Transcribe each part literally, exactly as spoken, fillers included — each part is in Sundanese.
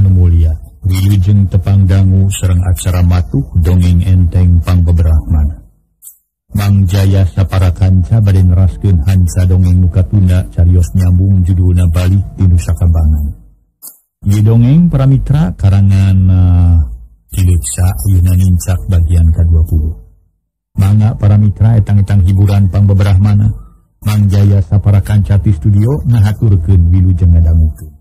anu mulia, wilujeng tepang dangu sereng acara matuh dongeng enteng pangbeberahmana. Mang Jaya saparakanca bade neraskeun hanca dongeng muka tunda carios nyambung judulna balik di Nusa Kambangan. Ieu dongeng para mitra karangan uh, Tileksa ayeuna nincak bagian ka dua puluh. Mangga para mitra etang-etang hiburan pangbeberahmana. Mang Jaya saparakanca ti studio ngahaturkeun wilujeng ngadangukeun.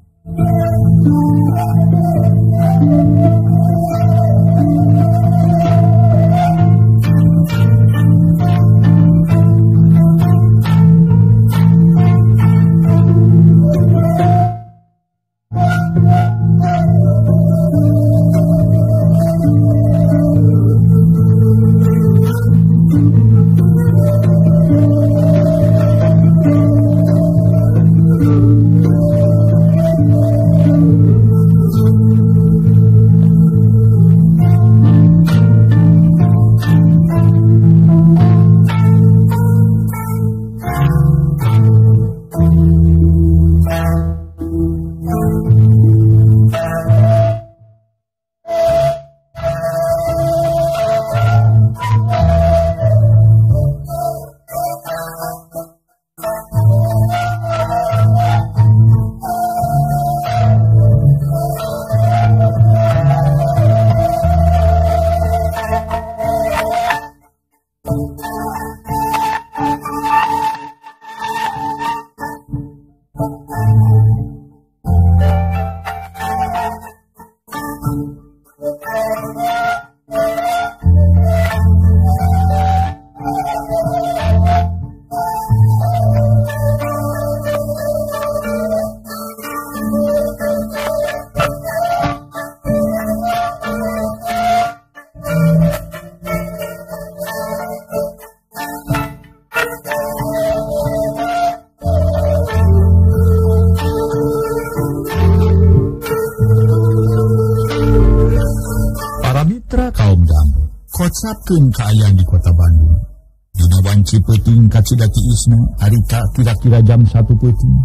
Kocapkeun kaayaan di kota Bandung. Dina wanci peuting ka Cidati Isna, harita kira-kira jam satu peuting.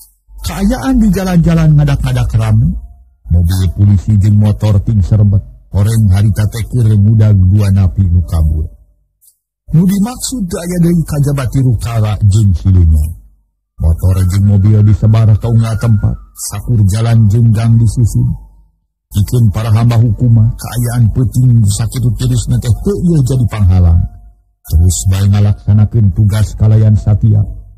Kaayaan di jalan-jalan ngadak-ngadak rame. Mobil polisi jeung motor ting serbet. Oreng harita teh keur mudag dua napi nu kabur. Nu dimaksud aya deui kajabati rukala jeung silunya. Motor jeung mobil disebar ka unggal tempat. Sakur jalan jeung gang disusun. Ikeun para hamba hukuma kaayaan peuting sakitu tirisna teh teu ieu jadi panghalang. Terus bae ngalaksanakeun tugas kalayan satia.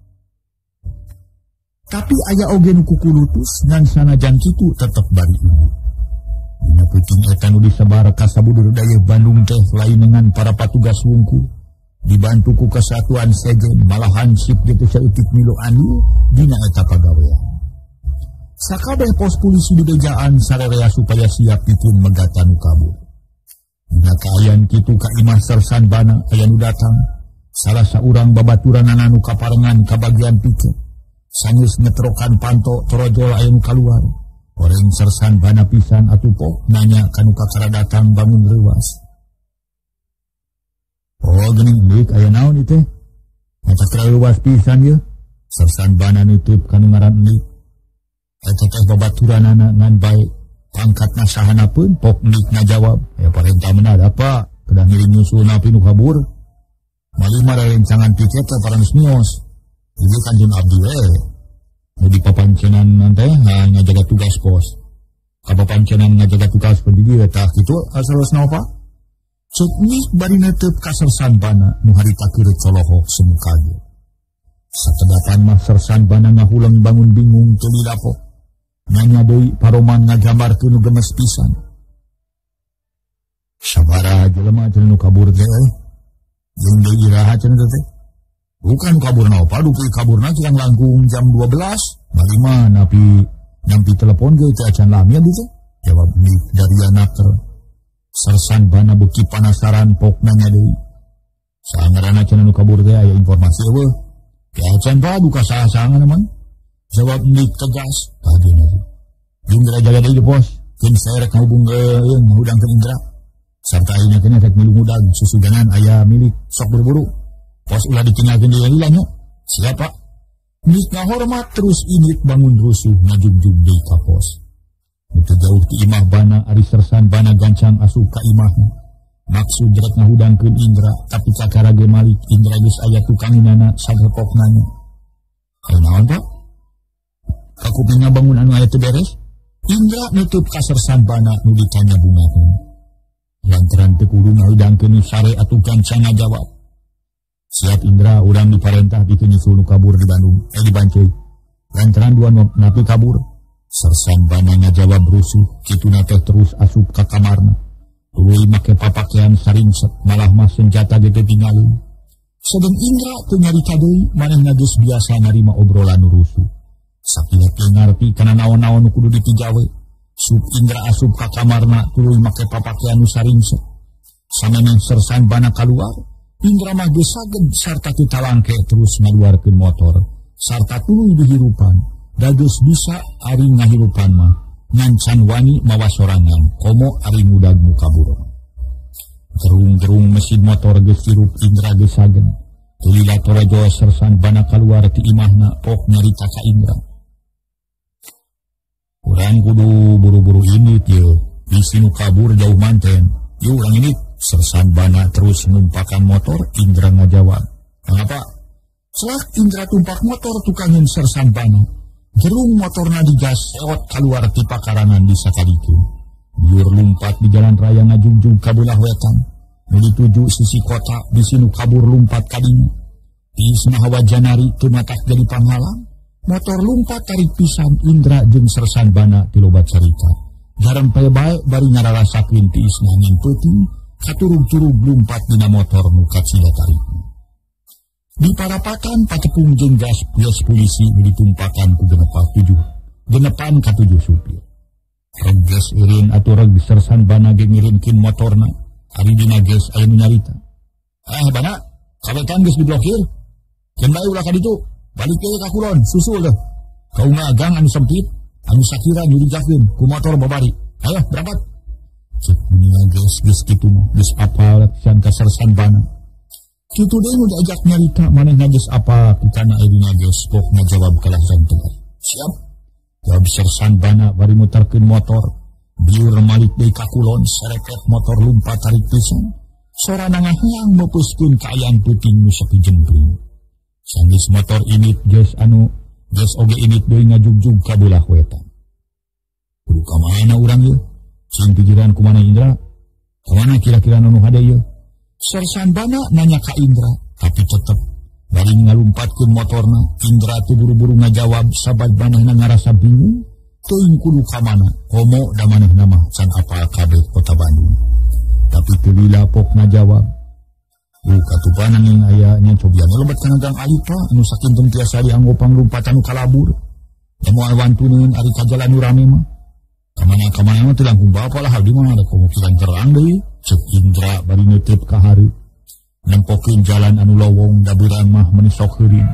Tapi aya oge nu kukulutus ngan sanajan kitu tetep bari ieu. Dina peuting eta nu disebar ka sabudeur daya Bandung teh lain dengan para patugas wungkul. Dibantu ku kesatuan segen malahan sip kitu saeutik milu anu dina eta pagawean. Sakabeh pos polisi di bejaan sarerea supaya siap pikeun megata nu kabur. Dina kaayaan kitu ka imah sersan bana aya nu datang. Salah saurang babaturanana nu kaparengan ka bagian piket. Sanggeus ngetrokan panto torojol aya nu kaluar. Oreng sersan bana pisan atuh pok nanya ka nu kakara datang bangun leuwas. Oh geuning deuk aya naon ieu teh? Eta teh leuwas pisan ieu. Sersan bana nutup ka nu ngaran Nik. Eta teh babaturanana ngan bae pangkatna sahanapeun pok Nik ngajawab, "Ya parentah meunah da Pak, kedah ngiring nyusul napi nu kabur. Malih mah rencangan piket teh parantos mios. Ieu Kanjeng abdi we. Nu di papancenan teh ngajaga tugas pos. Ka papancenan ngajaga tugas di dieu tah kitu asal-asal Pak." Cek Nik bari netep ka sersan bana nu harita keur colohok semuka ge. Satedapan mah sersan bana ngahuleng bangun bingung teu didapok. Nanya deui paroman ngagambarkeun nu gemes pisan. Sabaraha jelema cenah nu kabur teh euy. Jeung deui iraha cenah teh. Bukan kabur naopa dupi kaburna kirang langkung jam dua belas. Bari mah napi nyampi telepon ge teh acan lami abdi teh. Jawab Nik dari anaker. Sersan bana beuki panasaran pok nanya deui. Sangarana cenah nu kabur teh aya informasi eueuh. Ya acan pa duka saha-saha naman. Jawab Nik tegas. Tadi nanti. Indra jaga deui pos. Keun saya rek ngahubung ke yang ngahudangkeun Indra. Sarta ayeuna kena rek milu mudag susudanan aya milik sok buru-buru. Pos ulah ditinggalkeun di lila nya. Siap Pak. Nik ngahormat terus Init bangun rusuh ngajug-jug deui ka pos. Itu jauh jauh ti imah bana ari sersan bana gancang asup ka imahna. Maksud rek ngahudangkeun Indra, tapi kakara ge malik Indra geus aya tukanginana sagepoknana. Aya naon Pak? Kakupingna bangun anu aya teu beres? Indra nutup ka sersan bana nu ditanya bungakeun. Lantaran teu kudu ngahudangkeun sare atuh gancang ngajawab. Siap Indra, urang diparentah bikin nyusul nu kabur di Bandung, eh di Banceuy. Lantaran dua napi kabur. Sersan bana ngajawab rusuh, kituna teh terus asup ka kamarna. Tuluy make papakean saringset, malah mah senjata ge teu tingalin. Sedeng Indra teu nyarita deui, manehna geus biasa narima obrolan nu rusuh. Sakieu teu ngarti kana naon-naon nu kudu ditigawe. Sup Indra asup ka kamarna, tuluy make papakean nu saringset. Sameneng sersan bana kaluar, Indra mah geus saged sarta teu talangke terus ngaluarkeun motor. Sarta tuluy dihirupan, da geus bisa ari ngahirupan mah. Ngancan wani mawa sorangan, komo ari mudag nu kabur. Gerung-gerung mesin motor geus dirup Indra geus sagen. Tulila torajo sersan bana kaluar ti imahna pok nyarita ka Indra. Urang kudu buru-buru ini tieu, bisi nu kabur jauh manten. Yu urang ini sersan bana terus numpakan motor, Indra ngajawab. Mangapa? Celak Indra tumpak motor tukangin sersan bana. Gerung motorna digas seot keluar ti pakarangan di sakaditu. Biur lumpat di jalan raya ngajungjung ka beulah wetan. Nu dituju sisi kota bisi nu kabur lumpat kadinya. Tiis mahawa janari teu matak jadi panghalang. Motor lumpat tarik pisan Indra jeung sersan bana ti loba carita. Garempe bae bari ngararasakeun tiis angin peuting katurug-turug lumpat dina motor nu kacida tarikna. Di parapatan patepung jeung gas gas polisi ditumpakan ku genepan tujuh genepan ka tujuh supir. Reg gas eureun atuh reg sersan bana ge ngirimkeun motorna. Ari dina gas aya nu nyarita. Ah bana, kabetan geus diblokir. Can bae ulah ka ditu. Balik ke ka kulon, susul deh. Kaunga gang anu sempit, anu sakira nyurijakeun ku motor babari. Ayo berangkat. Cek dina gas geus kitu mah geus apal pisan ka sersan bana. Kitu deui nu diajak nyarita manehna geus apa pitana dina geus pok ngajawab kalah jantung. Siap. Jawab sersan bana bari muterkeun motor. Biur malik deui ka kulon serepet motor lumpat tarik pisan. Sorana ngahiang meupeuskeun ka ayaan peuting nu sepi jempling. Sanggeus motor init geus anu geus oge init deui ngajugjug ka beulah wetan. Kudu ka mana urang ieu? Cing pikiran kumaha Indra? Kumaha kira-kira nu hade ieu? Sersan bana nanya ka Indra, tapi tetep bari ngalumpatkeun motorna. Indra teu buru-buru ngajawab sabad manehna ngarasa bingung. Teuing kudu ka mana? Komo da manehna mah can apal kabeh kota Bandung. Tapi teu lila pok ngajawab. Uh katupan angin aya nya cobian lebat kana gang Alipa anu sakinten tiasa dianggopang lumpatan nu kalabur. Da moal wantuneun ari ka jalan nu rame mah. Kamana-kamana mah teu langkung bapa lah abdi mah ada kemungkinan terang deui. Cek Indra bari neuteup ka hareup. Nempokeun jalan anu lowong da beurang mah menisok heurin.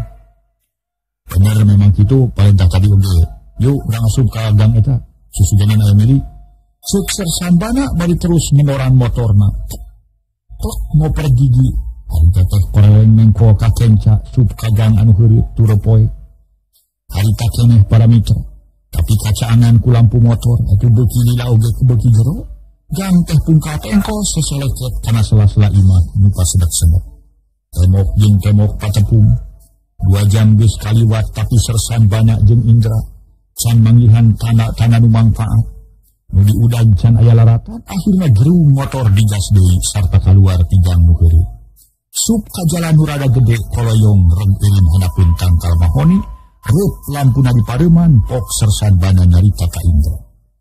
Bener memang kitu parentah tadi oge. Yuk urang asup ka gang eta. Susudenan aya mili. Cek sersan bana bari terus mendoran motorna. Tok ngoper gigi. Hari teteh koreleng mengko ka kenca sup ka gang anu heureut turepoe. Hari takeneh paramita. Tapi kacaangan ku lampu motor atuh beuki lila oge ku beuki jero. Gang teh pungka tengkol seseleket kana sela-sela imah nu pasedak-sedak. Temok jeung temok patepung. Dua jam geus kaliwat tapi sersan bana jeung Indra can manggihan tanda-tanda nu mangfaat. Nu diudag can aya laratan, akhirna gerung motor digas deui sarta kaluar ti gang nu heureut. Sup ka jalan nu rada gede koloyong reg eureun hanapeun tangkal mahoni, reup lampuna di pareuman pok sersan bana nyarita ka Indra.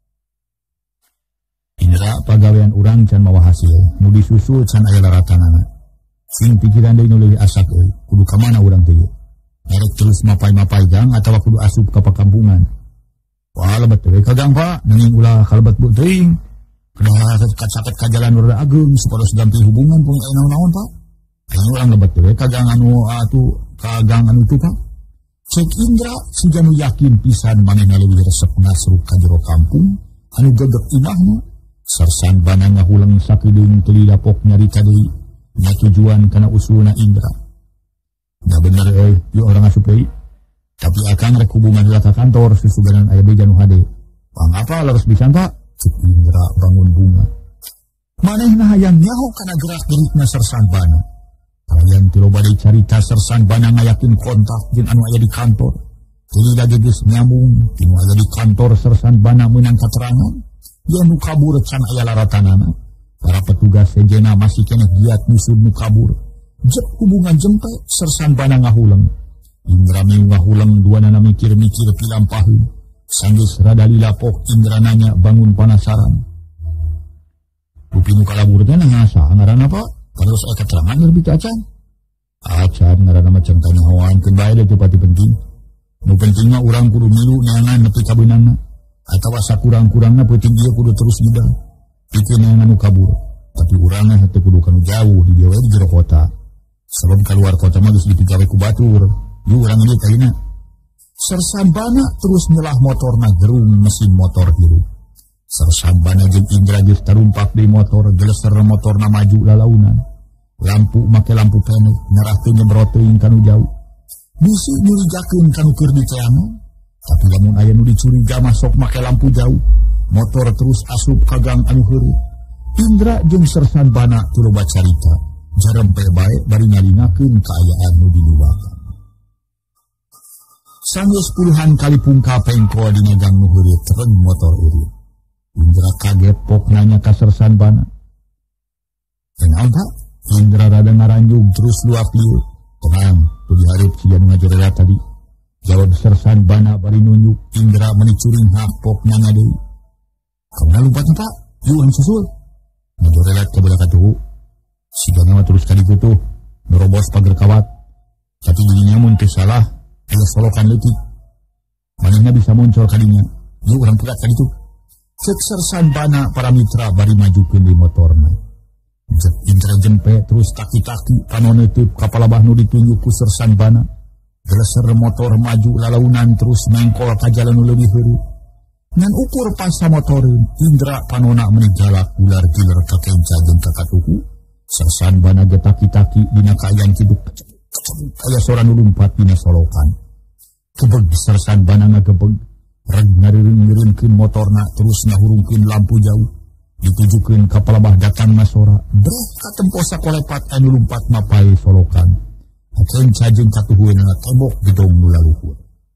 Indra pagawean urang can mawa hasil, nu disusul can aya laratanana. Sing pikiran deui nu leuwih asak euy, kudu ka mana urang teh? Erek terus mapai-mapai gang atawa kudu asup ka pakampungan. Wah lebat teh ka gang Pak, nanging ulah kalebet bu teuing. Kedah saket ka jalan rada ageung supados dampi hubungan pun aya naon-naon Pak. Aya urang lebat teh ka gang anu atuh ka gang anu teh Pak. Cek Indra siga nu yakin pisan manehna leuwih resep ngasruk ka jero kampung anu gegep imahna. Sersan bana ngahulang sakedeung teu lila pok nyarita deui nya tujuan kana usulna Indra. Da bener euy, yuk orang asup deui. Tapi akang rek hubungan heula ka kantor susuganan aya beja nu hade. Pang apa leres pisan Pak? Cuk Indra bangun bunga. Manehna hayang nyaho kana gerak-gerikna Sersan Bana. Kalian tilu badai carita Sersan Bana ngayakin kontak jeung anu aya di kantor. Tuluy lagi geus nyambung, tinu aya di kantor Sersan Bana meunang katerangan. Yen nu kabur can aya laratanana. Para petugas sejena masih keneh giat nyusun nu kabur. Jep hubungan jempe Sersan Bana ngahuleng. Indra meu ngahuleng duana mikir-mikir pilampaheun. Sanggeus rada lilapok Indra nanya bangun penasaran. Rupi nu kalabur teh ngasa ngaranna apa? Terus aya keterangan lebih acan. Acan ngaranna mah cengkana hawaankeun bae teh pati penting. Nu penting mah urang kudu milu neangan nepi ka beunangna. Atawa sakurang-kurangna penting ieu kudu terus ngidang. Pikeun neangan nu kabur. Tapi urangna teh kudu kanu jauh di dieu di jero kota. Sebab keluar kota mah geus dipigawe ku batur. Ieu urang ieu kaina. Sersan Bana terus nyelah motorna gerung mesin motor biru. Sersan Bana jeung Indra geus tarumpak di motor, geleser motorna maju lalaunan. Lampu make lampu penek, ngarahkeun nyemrot teuing kanu jauh. Bisi nyurigakeun kanu keur diteangan. Tapi lamun aya nu dicuriga mah sok make lampu jauh. Motor terus asup ka gang anu heureut. Indra jeung Sersan Bana teu loba carita. Jarempe bae bari ngalingakeun kaayaan nu di luar. Sanggeus puluhan kali pungka pengko dina gang nu heureut tereng motor urut. Indra kaget pok nanya ka Sersan Bana. Kenal tak? Indra rada ngaranjung terus luap liur. Tenang, tu dihareup si anu ngajorela tadi. Jawab Sersan Bana bari nunjuk. Indra meuni curing hak pok nanya deui. Kamu lumpat tak? Yuk anu susul. Ngajorela ka beula katuhu. Si gana mah terus kaditu tuh nerobos pagar kawat. Tapi dirinya mun teu salah aya solokan leutik. Manehna bisa muncul kadinya. Yuk urang pegat kaditu. Cek Sersan Bana para mitra bari majukeun di motorna. Jek Indra jempe terus taki-taki panon neuteub ka palabah nu ditunjuk ku Sersan Bana. Geleser motor maju lalaunan terus mengkol ka jalan nu leuwih heureut. Ngan ukur pasa motoreun Indra panona meuni galak ular giler ka kenca jeung ka katuhu. Sersan Bana ge taki-taki dina kaayaan kiduk aya sora nu lumpat dina solokan. Kebeg Sersan Bana ngagebeg, reg ngarireun-ngiriunkeun motorna terus ngahurungkeun lampu jauh, ditujukeun ka palabah datangna sora. Breh katempo sakolepat anu lumpat mapae solokan. Kenca jeung katuhueuna tembok gedong nu laluhur.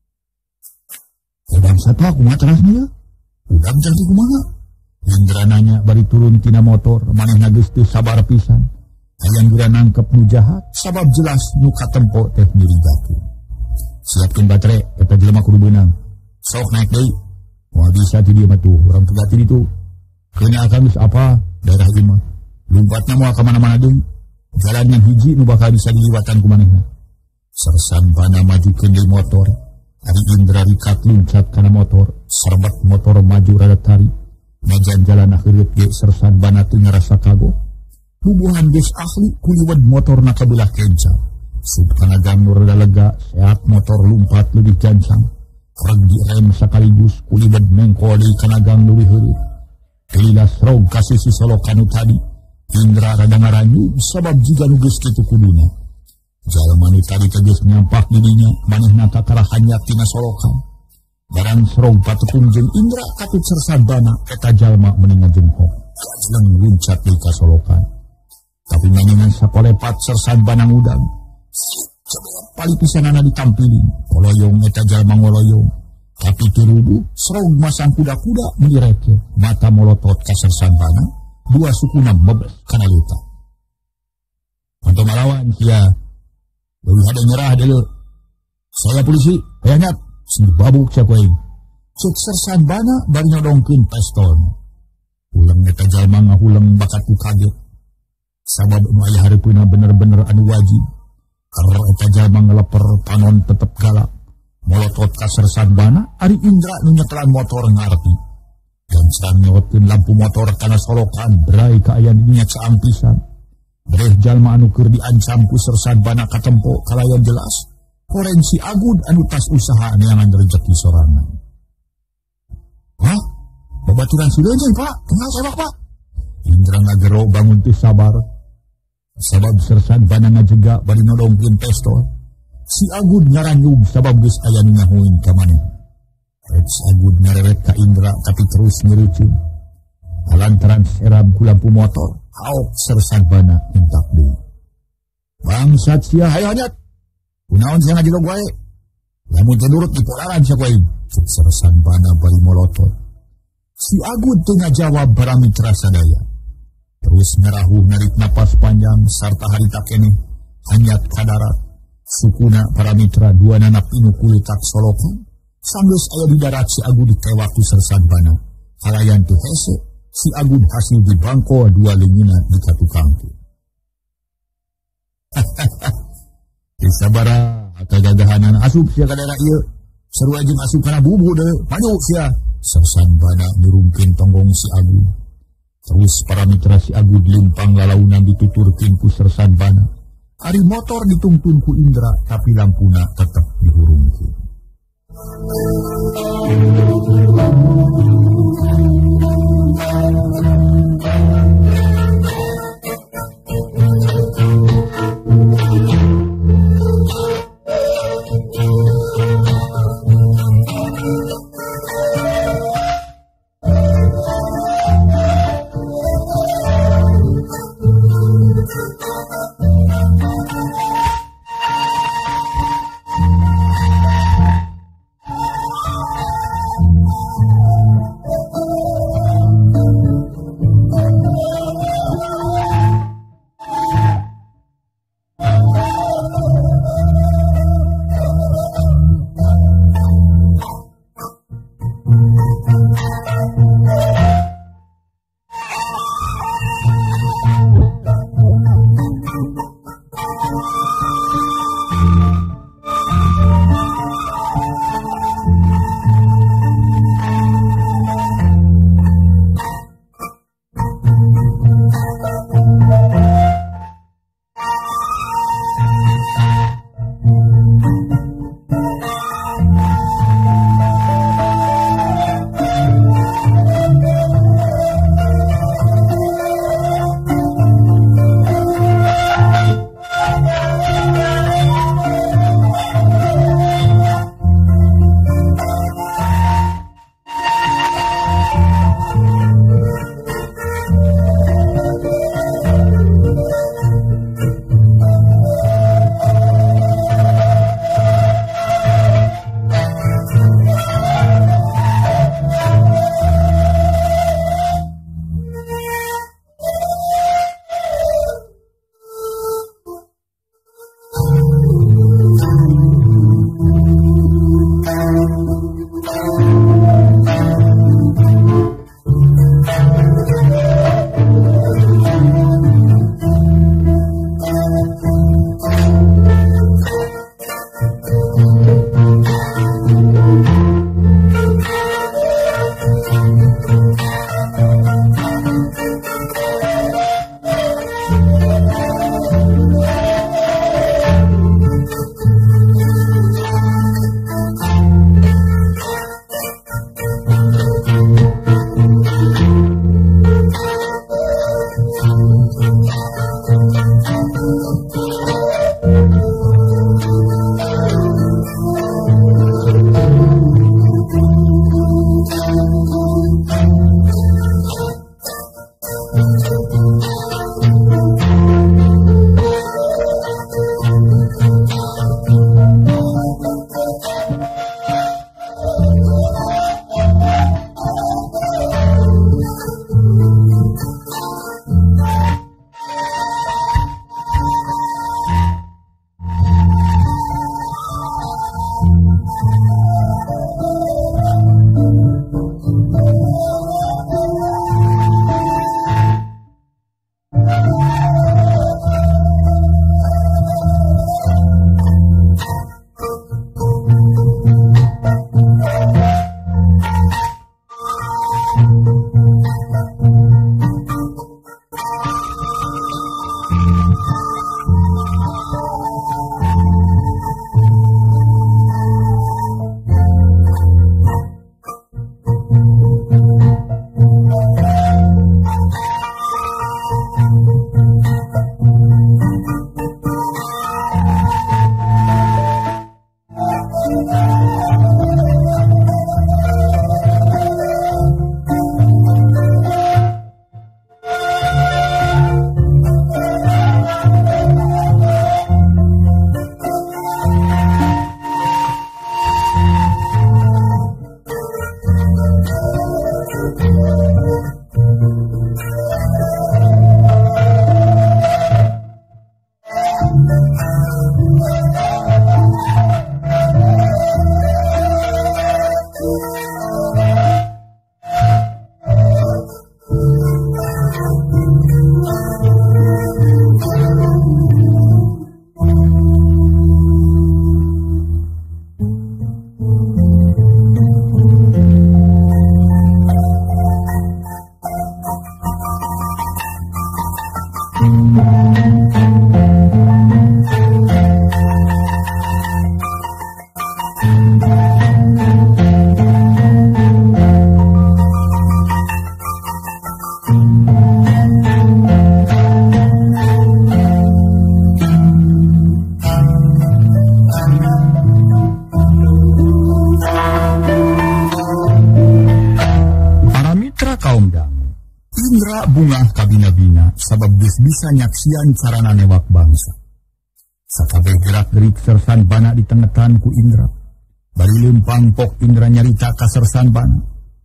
Udang sapa kumaha terasna ya? Udang jadi kumaha? Indra nanya bari turun tina motor, manehna geus teu sabar pisan. Hayang geura nangkep nu jahat, sabab jelas nu katempo teh nyurigakeun. Siapkeun baterai, eta jelema kudu beunang. Sok naik deui. Moal bisa ti dieu mah tuh, urang pegati ditu. Keuna akan geus apa? Daerah ieu mah. Lumpatna moal ka mana-mana deui. Jalan yang hiji nu bakal bisa diliwatan ku manehna. Sersan Bana majukeun deui motor. Ari Indra rikat luncat kana motor, serbet motor maju rada tari. Najan jalan akhirut ge Sersan Bana teu ngarasa kagok. Bubuhan geus ahli kuliwed motorna ka beulah kenca. Sub kana gang nu rada lega, sehat motor lumpat leuwih jancang. Reg direm sakaligus kuliwed mengko deui kana gang leuwih heureut. Kelilas rog ka sisi solokan nu tadi. Indra rada ngaranyu sabab jiga nu geus kitu kuduna. Jalma nu tadi teh geus nyampak dirinya, manehna kakara hanyap tina solokan. Barang serong patepung jeung Indra katut Sersan Bana eta jalma meuni ngajenghok. Kajleng luncat deui ka solokan. Tapi manengan sakolepat Sersan Bana ngudang. Pali pisanana ditampili, oloyong eta jalma ngoloyong. Tapi turudu serong masang kuda-kuda meuni reke. Mata molotot ka Sersan Bana, dua sukuna mebes kana leutak. Untuk melawan sia leuwih hade nyerah deuleu. Saya polisi, aya nyat. Sing babuk sia kuaing. Cek Sersan Bana bari nyodongkeun pistol. Ulang eta jalma ngahuleng bakat ku kaget. Sabab nu aya hareupeuna bener-bener anu wajib. Karena eta jalma ngeleper panon tetep galak. Molotot ka Sersan Bana, ari Indra nu nyetelan motor ngarti. Dan serang nyewetkeun lampu motor kana solokan berai ka aya dinya caang pisan. Breh jalma anu keur diancam ku Sersan Bana katempo kalayan jelas. Koreng si Agud anu tas usaha neangan rezeki sorangan. Hah? Babaturan si Leunjeun, Pak. Kenal sebak, Pak. Indra ngagero bangun teu sabar. Sabab Sersan Bana ngajega bari nodongkeun pistol. Si Agud ngaranyug sabab geus aya nu nyahoin ka maneh. Rek si Agud ngareret ka Indra tapi terus ngeureutieun. lantaran seram ku lampu motor, haok Sersambana entak deui. Bangsat sia hayo hanyat. Kunaon sia ngajilog wae. Lamun teu nurut dipolaran sia ku aing. Cek Sersambana bari molotot. Si Agun teu ngajawab Paramitra sadaya. Terus ngerahuh narik napas panjang sarta harita keneh hanyat ka darat. Sukuna Paramitra dua nanak inu kulitak solokan. Sanggeus aya di darat si Agun ditewak ku Sersambana. Halayan teu hese, si Agun hasil dibangko dua leungeunna di katukangku. Sabara kagagahanan asup sia ka daerah ieu. Seru aja asup kana bubu deui, maju sia. Sersambana nurungkeun tonggong si Agun. Terus Paramitra si Agun limpang lalaunan dituturkeun ku Sersambana. Ari motor ditungtun ku Indra, tapi lampuna tetep dihurungkeun. Indra bungah kabina-bina sabab geus bisa nyaksian carana newak bangsa. Sakabeh gerak-gerik Sersan Bana ditengetan ku Indra. Bari leumpang pok Indra nyarita ka Sersan Bana.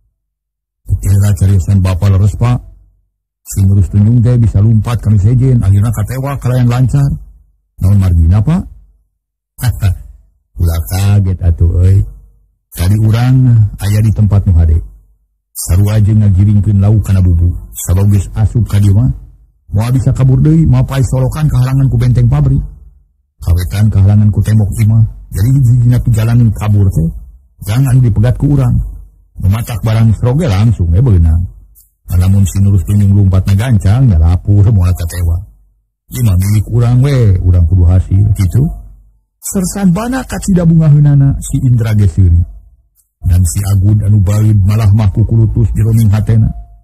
Kira cariusan bapa leres pak. Si Nurus Tunjung teh bisa lumpat kami sejen akhirna katewa kalayan lancar. Naon margina pak? Haha. Ulah kaget atuh euy. Tadi urang aya di tempat nu hade. Sarua aja ngagiringkeun lauk kana bubu. Sabab geus asup ka dieu mah. Moal bisa kabur deui, mapai solokan kehalangan ku benteng pabrik. Kawetan kehalangan ku tembok imah. Jadi hiji-hijina perjalanan kabur teh jangan dipegat ku urang. Mematak barang sroge langsung we beunang. Lamun si Nurus Tunjung lompatna gancang nya lapur moal katewa. Ieu mah milik urang we, urang kudu hasil kitu. Sersan Bana kacida bungaheunana si Indra ge seuri. Dan si Agud anu balid malah mah kukulutus jeroning hatena.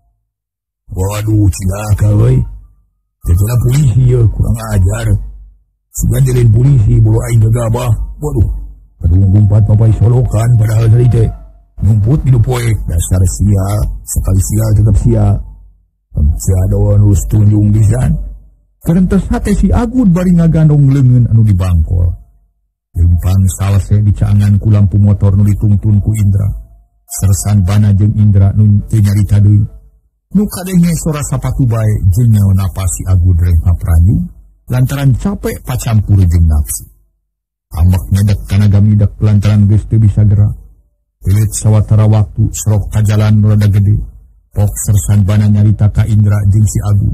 Waduh cilaka wey. Jadilah polisi ya kurang ajar. Sudah jadiin polisi bolo aing gegabah. Waduh. Kadung gumpat papai solokan padahal dari teh. Ngumput di poek dasar sia. Sekali sia tetap sia. Si adawan Nurus Tunjung pisan. Karentes hate si Agud bari ngagandong leungeun anu di bangkol. Lempang salse di caangan ku lampu motor nu dituntun ku Indra. Sersan Bana jeung Indra nu teu nyarita deui. Nu kadenge sora sapatu bae jeung nyaona si Agud rek ngapranyu lantaran capek pacampur jeung nafsu. Ambek nyedek kana gamidek lantaran geus teu bisa gerak. Pelit sawatara waktu serok ka jalan nu rada gede. Pok Sersan Bana nyarita ka Indra jeung si Agud.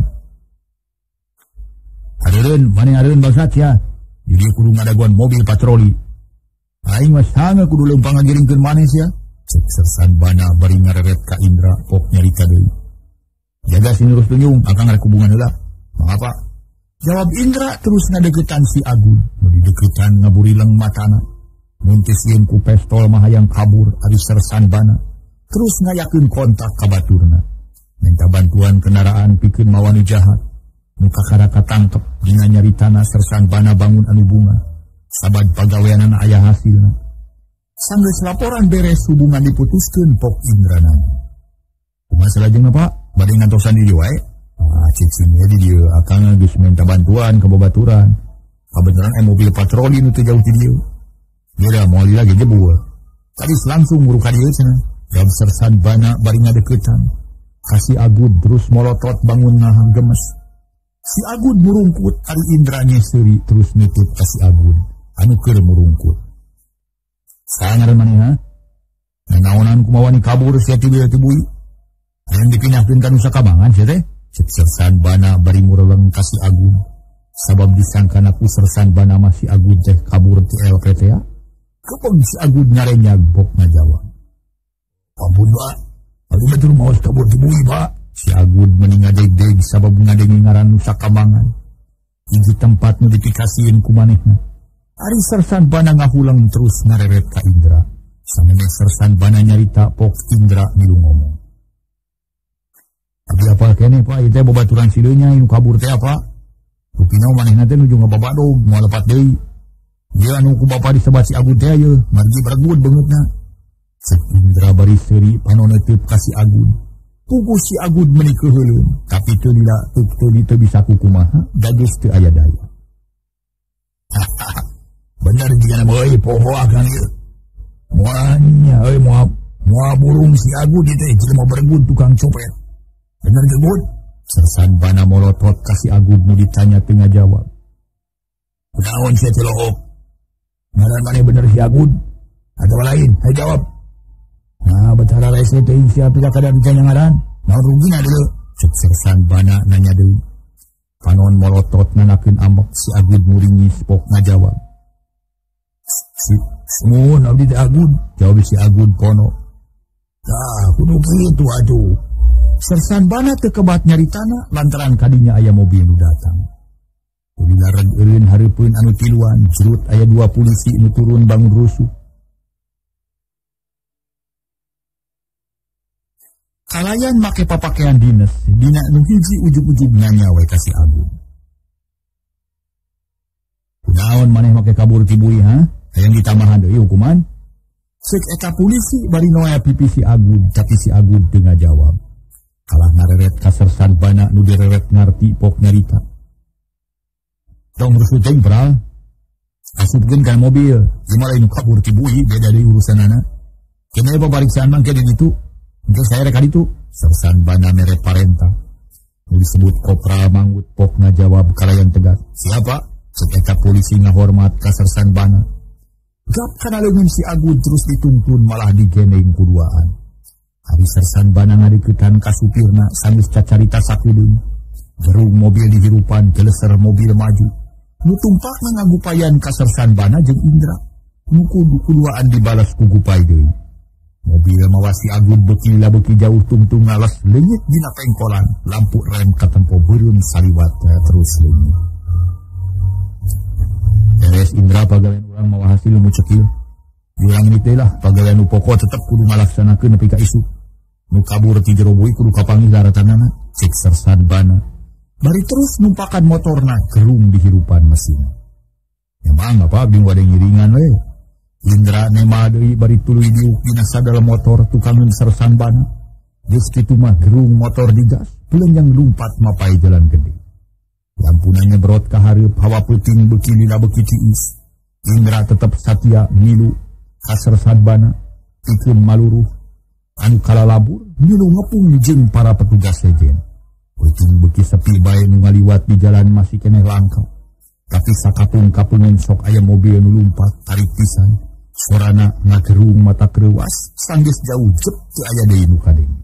Adeureun, mane adeureun bangsat ya. Jadi kudu ngadaguan mobil patroli. Aing mah sanga kudu leumpang ngagiringkeun maneh sia. Cek Sersan Bana bari ngareret ka Indra pok nyarita deui. Jaga si Nurus Tunjung, akang rek hubungan heula. Mangapa? Jawab Indra terus ngadegetan si Agud. Nu didegetan ngaburileng matana. Muntis yeun ku pistol mah hayang kabur ari Sersan Bana. Terus ngayakeun kontak ka baturna. Minta bantuan kendaraan pikeun mawani jahat. Muka kada katangkep dina nyaritana Sersan Bana bangun anu bunga. Sabad pagaweanana aya hasilna. Sanggeus laporan beres hubungan diputuskeun pok Indra nanya. Masalah jeung apa? Bade ngantosan di dieu wae. Ah cicing ya di dieu akang geus minta bantuan ke babaturan. Kabeneran aya mobil patroli nu teu jauh ti dieu. Dia moal lagi jebul. Tadi langsung nguru ka dieu cenah. Jam Sersan Bana bari ngadeukeutan. Kasih Agud terus molotot bangun nahan gemes. Si Agud murungkut ari Indra nyeseri terus nutut ka si Agud anu keur murungkut. Sangareun maneh ha? Nanaonan kumaha ni kabur sia ti bieu ti bui. Hayang dipindahkeun ka Nusa Kambangan sia teh. Cek Sersan Bana bari mureleng ka si Agud. Sabab disangkana ku Sersan Bana mah si Agud teh kabur ti L P T A. Kepeng si Agud ngarenyag bok ngajawab. Ampun ba, aku betul maos kabur ti bui ba. Si Agud meningadeg-deg sabab ngadengi ngaran Nusa Kambangan. Hiji tempat nu dipikasieun ku manehna. Ari Sersan Bana ngahulang terus ngareret ka Indra. Samene Sersan Bana nyarita pok Indra milu ngomong. Abi apa kene Pak, ieu teh babaturan sileunya anu kabur teh apa? Rupina manehna teh nuju ngababadog moal lepat deui. Ieu anu ku bapa disebat si Agud teh ieu, margi baragut beungeutna. Cek Indra bari seuri panoneuteut ka si Agud. Pugu si Agud menikah heuleuh, tapi teu dila teu teu bisa kukumaha, dageus teu aya daya. Bener jigana bae poho akang ieu. Moalnya euy moal moal burung si Agud ieu teh jelema beregut tukang copet. Bener ge Gud? Sersan Bana molotot ka si Agud nu ditanya teu ngajawab. Kunaon sia teh lohok? Ngaran maneh bener si Agud? Atawa lain? Hayu jawab. Nah, betara rese teuing sia pila kada ditanya ngaran. Naon rugina deuleu? Cek Sersan Bana nanya deui. Panon molotot nanakeun ambek si Agud muringis pok ngajawab. Si Mun abdi teh Agud, jawab si Agud pono. Tah, kudu kitu atuh. Sersan Bana teu kebat nyaritana lantaran kadinya aya mobil nu datang. Dilarang eureun hareupeun anu tiluan, jerut aya dua polisi nu turun bangun rusuh. Kalayan make papakaian dinas, dina nu hiji ujug-ujugna nyawa ka si Agung. Kunaon maneh make kabur ti bui ha? Hayang ditamahan deui hukuman. Ceuk eta polisi bari noe pipi si Agung, tapi si Agung teu ngajawab. Kalah nareret ka Sersan Bana nu direret ngarti pok nyarita. Tong rusuh teh pral. Asupkeun ka mobil, ieu lain kabur ti bui beda deui urusanana. Keneh pamariksaan mangke di ditu. Untuk saya reka itu, Sersan Bana mere parenta. Disebut Kopral Mangut pok ngajawab kalayan tegas. Siapa? Seketa polisi ngahormat ka Sersan Bana. Gap kana leungin si Agung terus dituntun malah digendeng kuduaan. Hari Sersan Bana ngadeuketan ka supirna sanggeus cacarita sakedeung. Gerung mobil dihirupan keleser mobil maju. Nu tumpakna ngagupayan ka Sersan Bana jeung Indra. Nu kuduaan dibalas ku gupay deui. Mobil mawasi Agung beki la beki jauh tungtung ngalas leungit dina pengkolan, lampu rem katempo beureum saliwat terus leungit. Beres Indra pagawean urang mawa hasil nu cekil. Urang ini teh lah pagawean nu pokok tetep kudu ngalaksanakeun nepi ka isu. Nu kabur ti jero bui kudu kapanggih daratanana, cek Sersan Bana. Bari terus numpakan motorna gerung dihirupan mesin. Emang apa abdi wadeng ngiringan we. Indra nema deui bari tuluy diuk dina sadal motor tukangeun Sersan Bana. Geus kitu mah gerung motor digas, peleunjang lumpat mapai jalan gede. Lampuna nyebrot ka hareup hawa peuting beuki lila beuki tiis. Indra tetep satia milu ka Sersan Bana, pikeun maluruh. Anu kalalabur milu ngepung jeung para petugas sejen. Peuting beuki sepi bae nu ngaliwat di jalan masih keneh langka. Tapi sakapung-kapungan sok aya mobil nu lumpat tarik pisan. Sorana ngagerung mata kreuwas, sanggeus jauh jep teu aya deui nu kadeng.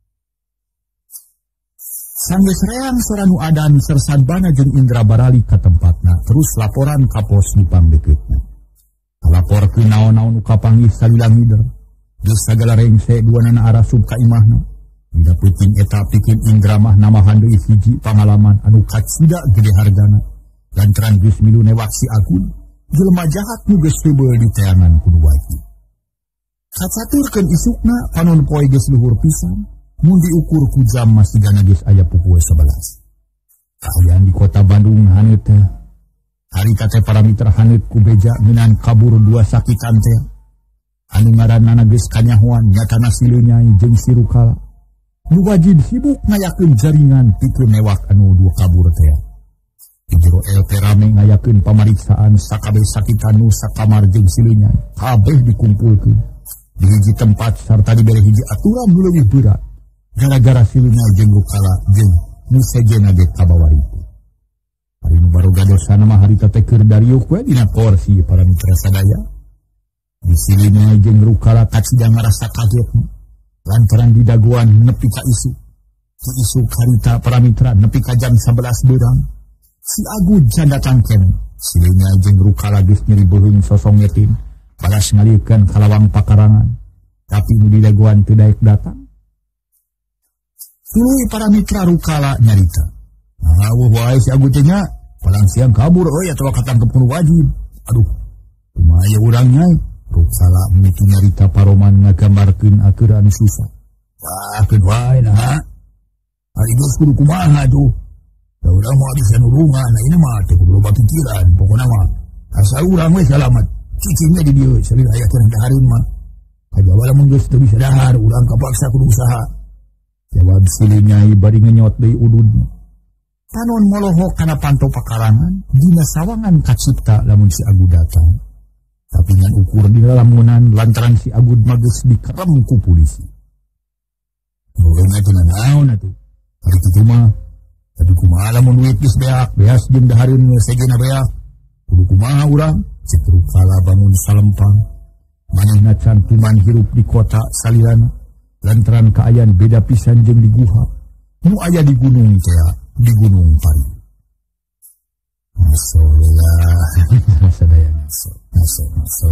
Sanggeus reang sora nu adan Sersan Bana jeung Indra barali ka tempatna, terus laporan ka pos nu pangdeuketna. Laporkeun naon-naon nu kapanggih salila ngider. Geus sagala rengse duanana arasup ka imahna. Inda peuting eta pikeun Indra mah namahan deui hiji pangalaman anu kacida gede hargana. Lantaran geus milu newak si Agung. Jelema jahat nu geus teubeul di teangan kudu wajib. Kacaturkeun isukna panon poe geus luhur pisan, mun diukur ku jam masigana geus aya pukul sebelas. Kaayaan di kota Bandung haneut teh. Harita teh para mitra haneut ku beja ngeunaan kabur dua sakitan teh. Anu ngaranna geus kanyahoan nyatana sileu Nyai jeung si Rukala. Nu wajib sibuk ngayakeun jaringan pikeun newak anu dua kabur teh. Di jero L P rame ngayakeun pamariksaan sakabeh sakitan nu sakamar jeung sileu Nyai. Kabeh dikumpulkeun di hiji tempat sarta dibere hiji aturan nu leuwih berat. Gara-gara sileu Nyai jeung Rukala jeung nu sejena ge kabawaritu. Ari nu baroga dosana mah harita teh keur dariuk we dina porsi para mitra sadaya. Di sileu Nyai jeung Rukala kacida ngarasa kaget lantaran didaguan nepi ka isu. Ti isu harita para mitra nepi ka jam sebelas beurang. Si Agung can datang kene, sileu Nyai jeung Rukala geus nyeri beuheung sosongetin, balas ngaliekeun ka lawang pakarangan, tapi nu didaguan teu daek datang. Tuluy para mitra Rukala nyarita. Nah, wah wae si Agung teh nya, palang siang kabur euy atawa katangkep kudu wajib. Aduh, kumaha aya urang Nyai? Rukala mimitu nyarita paroman ngagambarkeun akeur anu susah. Wah, keun wae nah. Ari geus kudu kumaha tuh? Da urang mau bisa nurungan, nah ini mah teh kudu loba pikiran, pokona mah asal urang we selamat. Cicingnya di dieu, salih aya teh dahareun mah. Kajaba mun geus teu bisa dahar, urang kapaksa kudu usaha. Jawab sileu Nyai bari ngenyot deui ududna. Panon molohok kana panto pakarangan, dina sawangan kacipta lamun si Agung datang. Tapi ngan ukur di lamunan lantaran si Agung mah geus dikerem ku polisi. Nueun atuh naon atuh. Ari kitu mah tapi kumaha lamun duit geus beak, beas jeung dahareun segena beak. Kudu kumaha urang? Cek Rukala bangun salempang. Manehna cantuman hirup di kota salirana. Lantaran kaayaan beda pisan jeung di guha. Nu aya di gunung teh, di Gunung Pari. Masalah, sadaya ngaso, ngaso, ngaso.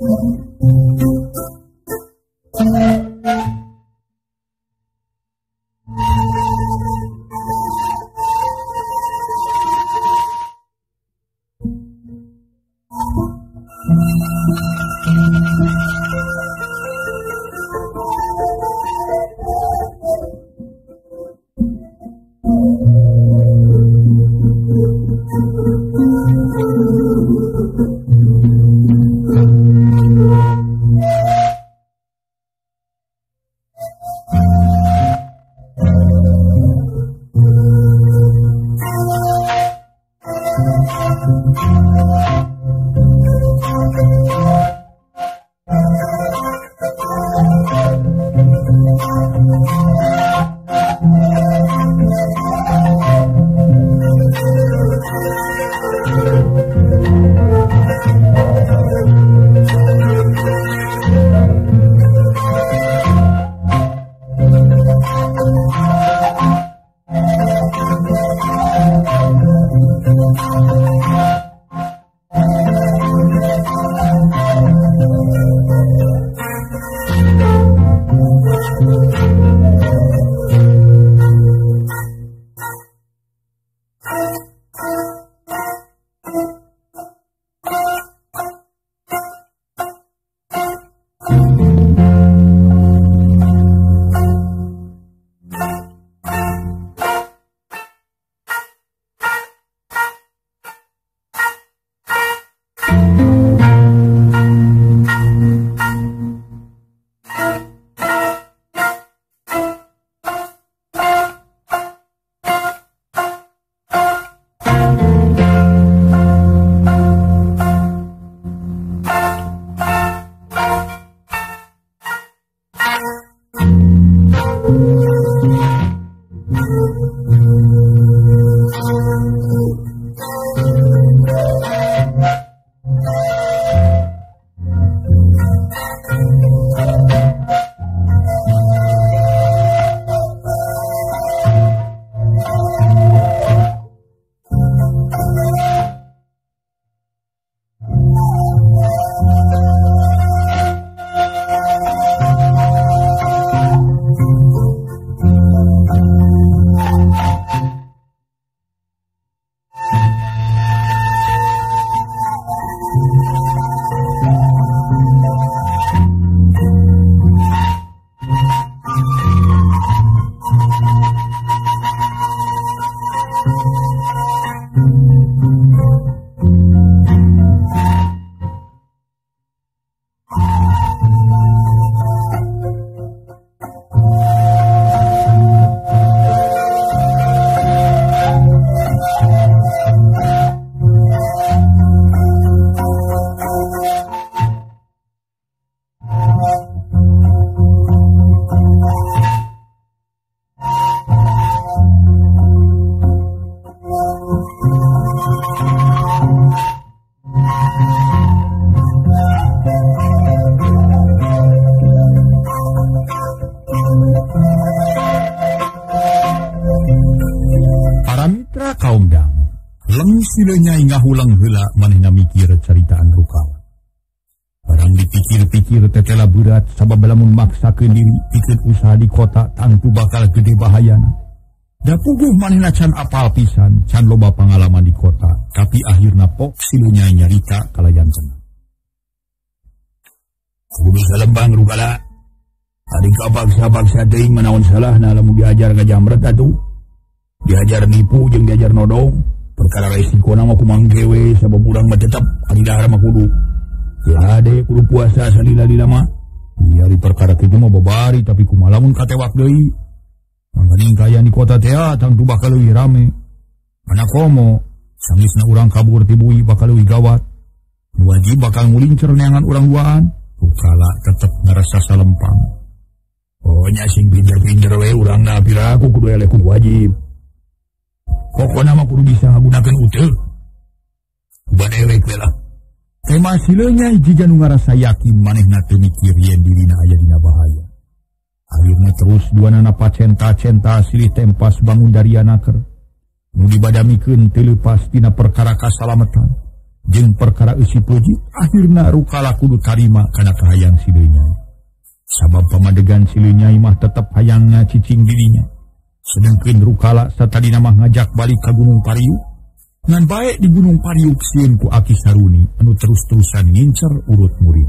Silenya inggah ulang heula manehna mikir caritaan Rukala. Barang dipikir-pikir tetela berat sabab lamun maksakeun diri pikeun usaha di kota tantu bakal gede bahayana. Da puguh manehna can apal pisan, can loba pangalaman di kota, tapi akhirna pok silenya nyarita kalayan cenah. Kudu salembang Rukala. Ari kabagsa-bagsa teuing manaon salahna lamun diajar ka jamret atuh. Diajar nipu jeung diajar nodong. Perkara resiko nama ku manggewe sabab urang mah tetep ari dahar mah kudu jade kudu puasa salila-lila mah ieu ari perkara kitu mah babari tapi kumaha lamun katewak deui mangkaning kaya di kota teh tang tu bakal leuwih rame mana komo sangisna urang kabur ti bui bakal leuwih gawat nu wajib bakal ngulincer neangan urang duaan Rukala tetep ngarasa salempang oh nya sing pinter-pinter we urangna piraku kudu eleh kudu wajib. Pokoknya mah kudu bisa ngagunakeun uteuh. Badewek we lah. Tema sileunya jika nu ngarasa yakin manehna teu mikir yen dirina aya dina bahaya. Akhirna terus duanana pacenta-centa silih tempas bangun dari anaker. Nu dibadamikeun teu leupas tina perkara kasalametan. jeung perkara eusi peujit akhirna Rukala kudu tarima kana kahayang Sileu Nyai. Sabab pamadegan Sileu Nyai mah tetep hayangna cicing dirinya. Sedengkeun Rukala satadina mah ngajak balik ka Gunung Pariuk. Ngan bae di Gunung Pariuk sieun ku Aki Saruni anu terus-terusan ngincer urut murid.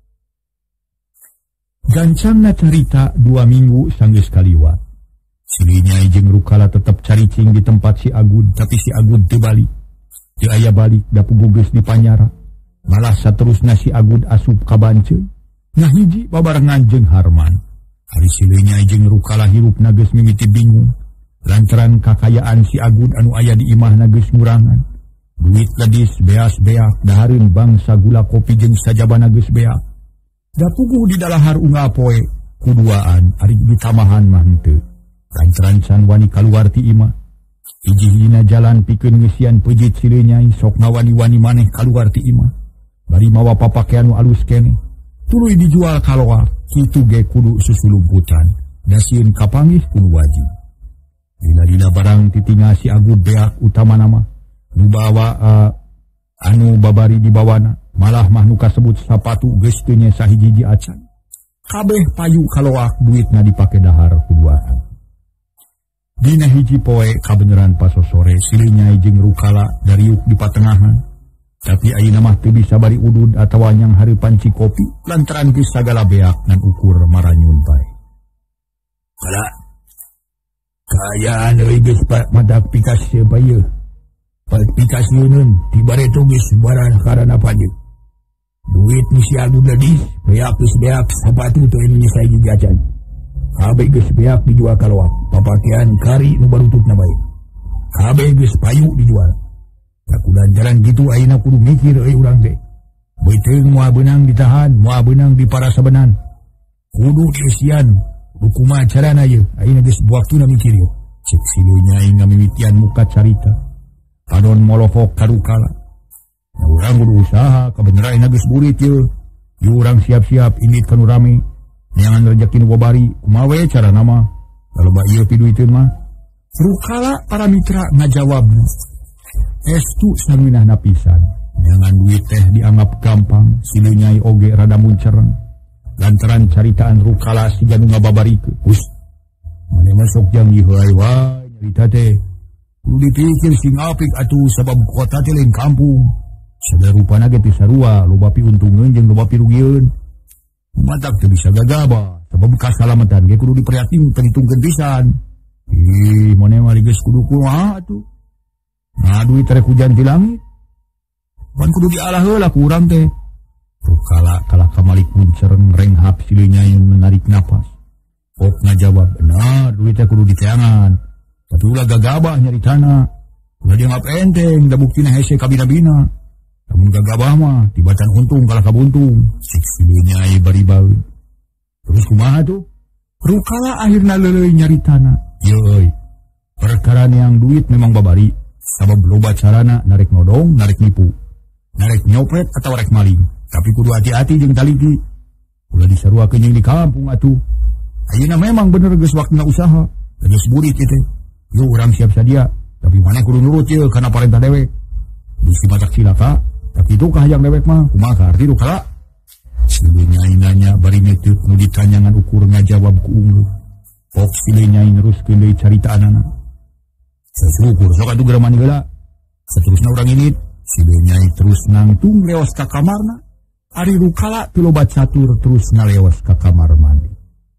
Gancangna carita dua minggu sanggeus kaliwat. Sileu Nyai jeung Rukala tetep caricing di tempat si Agud, tapi si Agud teu balik. Teu aya balik da puguh geus dipanyara. Malah saterusna si Agud asup ka Banceu. Ngahiji babarengan jeung Harman. Ari Sileu Nyai jeung Rukala hirupna geus mimiti bingung. Lantaran kakayaan si Agud anu aya di imahna geus ngurangan. Duit ledis beas-beak dahareun bangsa gula kopi jeung sajabana geus beak. Da puguh di dalahar unggal poe kuduaan ari ditamahan mah henteu. Lantaran can wani kaluar ti imah. Hiji-hijina jalan pikeun ngeusian peujit Sileu Nyai sok ngawani-wani maneh kaluar ti imah. Bari mawa papakean nu alus keneh. Tuluy dijual kaloa, kitu ge kudu susulumputan. Da sieun kapanggih kudu wajib. Dina-dina barang titinggal si Agud beak utama nama. Nu bawa uh, anu babari di bawana. Malah mah nu kasebut sapatu geus teu nya sahiji acan. Kabeh payu kaloak duitna dipake dahar kuduaan. Dina hiji poe kabeneran pasosore Sileu Nyai jeung Rukala dariuk di patengahan. Tapi ayeuna mah teu bisa bari udud atawa nyang hareupan cikopi lantaran geus sagala beak ngan ukur maranyun bae. Kala kayaan euy geus madak pikas ieu bae. Pat pikas yeun tibare teh geus barang karana panjeuk. Duit nu si Agud ledis beak geus beak sapatu teu anu nyesai jajan. Kabeh geus beak dijual kaloak, papakean kari nu barututna bae. Kabeh geus payu dijual. Sakulan jalan gitu ayeuna kudu mikir euy urang teh. Beuteung moal beunang ditahan, moal beunang diparasabenan. Kudu dieusian, kudu kumaha carana ieu? Ayeuna geus waktuna mikir ieu. Cek Sileu Nyai ngamimitian muka carita. Padon molofok ka Rukala. Ya urang kudu usaha, kabeneran ayeuna geus burit ieu. Ieu urang siap-siap indit kanu rame. Nyangan rezeki nu babari, kumaha we carana mah? Kaloba ieu piduiteun mah. Rukala para mitra ngajawabna. Estu sanginahna pisan. Nyangan duit teh dianggap gampang, Sileu Nyai oge rada muncereng. Lantaran caritaan Rukala si janu ngababarikeun. Us. Mane mah sok jang ieu wae wae nyarita teh. Kudu dipikir sing apik atuh sabab kota teh lain kampung. Sadarupana ge teu sarua, loba piuntungeun jeung loba pirugieun. Matak teu bisa gagaba, sabab kasalamatan ge kudu diperhatiin perhitungkeun pisan. Ih, mane mah geus kudu kumaha atuh. Nah, duit rek hujan ti langit. Pan kudu dialah heula ku urang teh. Rukala kalah kamalik muncereng renghap Sileu Nyai menarik napas. Pok ngajawab, benar duit teh kudu diteangan. Tapi ulah gagabah nyaritana. Ulah dianggap enteng, da buktina hese kabina-bina. Namun gagabah mah, tibatan untung kalah kabuntung. Sik Sileu Nyai bari baeun. Terus kumaha tuh? Rukala akhirna leuleuy nyaritana. Yeuy, perkara yang duit memang babari. Sabab loba carana narek nodong, narek nipu. Narek nyopret atau rek maling. Tapi kudu hati-hati jeung taliti. Ulah disaruakeun jeung di kampung atuh. Ayeuna memang bener geus waktuna usaha. Geus burit ieu teh. Yo urang siap sadia, tapi maneh kudu nurut ieu kana parentah dewek. Geus dimatak cilaka. Tapi itu kahayang dewek mah, kumaha karti Rukala? Sileu Nyai nanya bari neuteut nu ditanyangan ukur ngajawab ku unggul. Pok Sileu Nyai neruskeun deui caritaanana. Syukur sok atuh geura mani heula. Saterusna urang init, Sileu Nyai terus nangtung leos ka kamarna. Ari Rukala teu loba catur terus ngaleos ka kamar mandi.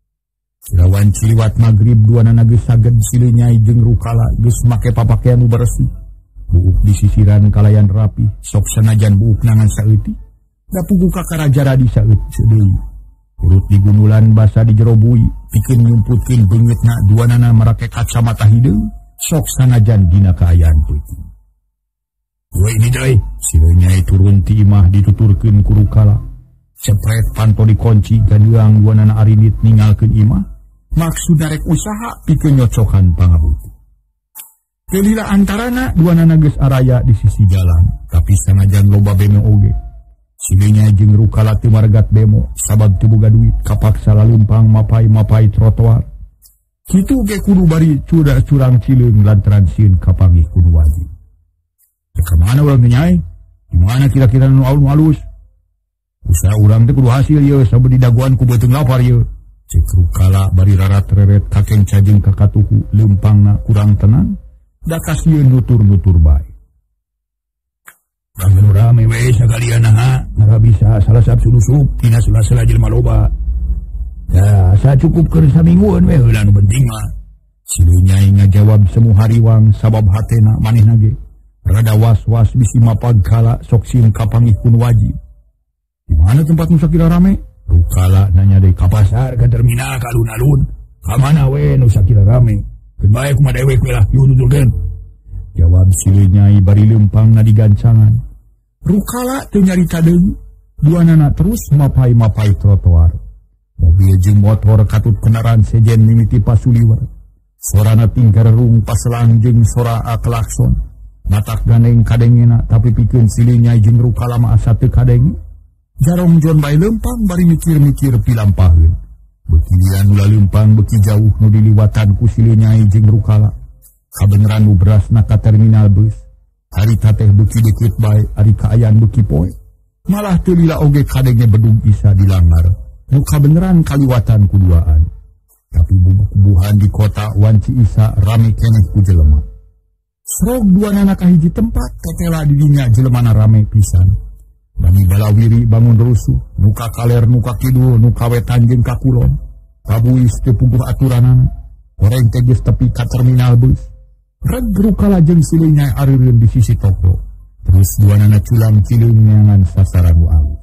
Sirawan ciliwat magrib duanana geus saged Sileu Nyai jeung Rukala geus make papakean nu bersih. Buuk di sisiran kalayan rapi, sok sanajan buuk nangan saeutik, da puguh ka karaja di saeut deui. Urut di gunulan basa di jero bui, pikeun nyumputkeun beungeutna duanana marake kacamata hideung, sok sanajan dina kaayaan peuting. Woi ini deui, Sileu Nyai turun ti imah dituturkeun ku Rukala. Cepret panto dikunci gandeung duanana arinit ninggalkeun imah, maksudna rek usaha pikeun nyocokan pangabuti. Kelila antarana duanana geus araya di sisi jalan, tapi sanajan loba bemo oge. Sileu Nyai jeung Rukala teu margat bemo, sabab teu boga duit, kapaksa lalumpang mapai-mapai trotoar. Kitu ge kudu bari curang-curang cileung lantaran sieun kapanggih kudu wajib. Teu ka mana urang Nyai? Dimana kira-kira nu alus-alus? Usaha urang teh kudu hasil ye, sabab di daguan ku beuteung lapar ye. Cek Rukala bari rarat-reret kakeng cajeng kakatuhu leumpangna kurang tenang, da kasieun nutur-nutur bae. Urang nu rame we sakalian ha, mara bisa salah sabtu nusup tina sela-sela jelema loba. Ya, sacukup keur saminggueun we heula nu penting mah. Sileu Nyai ngajawab semu hariwang sabab hatena manehna ge rada was-was bisi mapag kala sok sieun kapangihkeun wajib. Di mana tempat nu sakira rame? Rukala nanya deui ka pasar, ka terminal, ka alun-alun. Ka mana we nu sakira rame? Keun bae kumaha dewek we lah, yeuh nuturkeun. Jawab sileu Nyai bari leumpangna di gancangan. Rukala teu nyarita deui, duanana terus mapai-mapai trotoar. Mobil jeung motor katut kendaraan sejen mimiti pasuliwar. Sorana tinggarung paselang jeung sora klakson. Matak gandeng kadengena tapi pikeun sileu Nyai jeung Rukala mah asa teu kadenge. Jarong jon bae leumpang bari mikir-mikir pilampaheun. Beuki lian ulah leumpang beuki jauh nu diliwatan ku sileu Nyai jeung Rukala. Kabeneran nu berasna ka terminal bus. Harita teh beuki deukeut bae, ari kaayaan beuki poe. Malah teu lila oge kadenge bedug bisa dilanggar. Nu kabeneran kaliwatan kuduaan. Tapi bubuhan di kota wanci isa rame keneh ku jelema. Srog duanana ka hiji tempat tetela di dinya jelemana rame pisan. Bani balawiri bangun rusuh, nuka kaler nuka kidul, nuka wetan jeung ka kulon. Kabuis teu puguh aturanana. Goreng teh geus tepi ka terminal bus. Reg Rukala jeung sileu Nyai areureun di sisi toko. Terus duanana culang cileung neangan sasaran nu alus.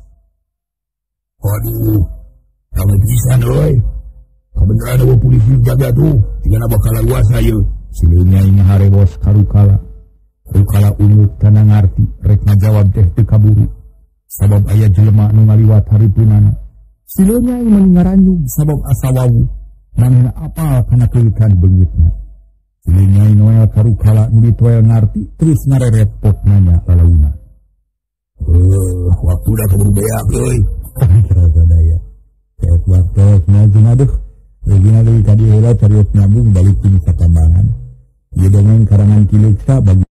Waduh, rame pisan euy. Kabeneran eueuh polisi jaga tuh, tinggalna bakal luasa ieu. Sileu Nyai ngaharewas ka Rukala. Rukala ungut kana ngarti, rek ngajawab teh teu kaburu. Sabab aya jelema nu ngaliwat haripunana. Sileu Nyai meuni ngaranjug sabab asa wawu. Manehna apal kana keulikan beungitna. Sileu Nyai noel ka Rukala nu ditoel ngarti terus ngareret pot nanya lalauna. Eh, waktu dah keburu beak euy. Kira daya. Kayak waktu ngajeng aduh. Regina deui ka dieu heula carios nyambung balik ka Tambangan. Ieu dongeng karangan Kileksa bagi